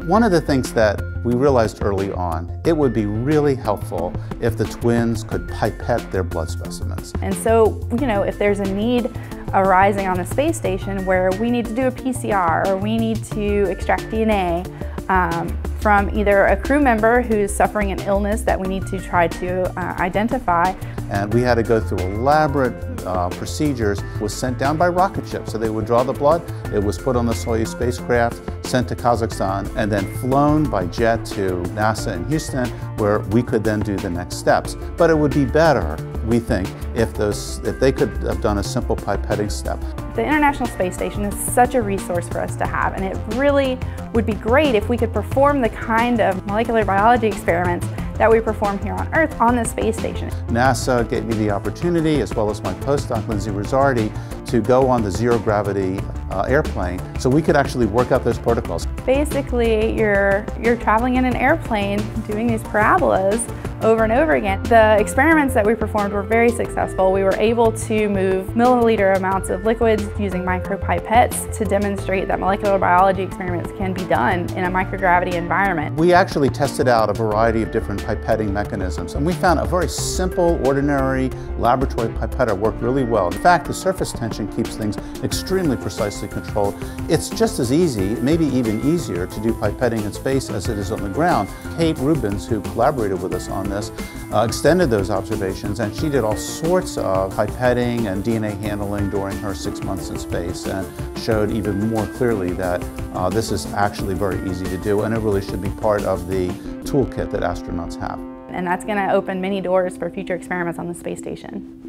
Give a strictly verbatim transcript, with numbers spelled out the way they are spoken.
One of the things that we realized early on, it would be really helpful if the twins could pipette their blood specimens. And so, you know, if there's a need arising on the space station where we need to do a P C R or we need to extract D N A um, from either a crew member who's suffering an illness that we need to try to uh, identify. And we had to go through elaborate uh, procedures. It was sent down by rocket ships. So they would draw the blood, it was put on the Soyuz spacecraft, sent to Kazakhstan, and then flown by jet to NASA in Houston, where we could then do the next steps. But it would be better, we think, if, those, if they could have done a simple pipetting step. The International Space Station is such a resource for us to have, and it really would be great if we could perform the kind of molecular biology experiments that we perform here on Earth on the space station. NASA gave me the opportunity, as well as my postdoc, Lindsay Rosardi, to go on the zero gravity uh, airplane so we could actually work out those protocols. Basically, you're, you're traveling in an airplane doing these parabolas over and over again. The experiments that we performed were very successful. We were able to move milliliter amounts of liquids using micropipettes to demonstrate that molecular biology experiments can be done in a microgravity environment. We actually tested out a variety of different pipetting mechanisms, and we found a very simple, ordinary laboratory pipetter worked really well. In fact, the surface tension keeps things extremely precisely controlled. It's just as easy, maybe even easier, to do pipetting in space as it is on the ground. Kate Rubens, who collaborated with us on this, uh, extended those observations, and she did all sorts of pipetting and D N A handling during her six months in space, and showed even more clearly that uh, this is actually very easy to do, and it really should be part of the toolkit that astronauts have. And that's going to open many doors for future experiments on the space station.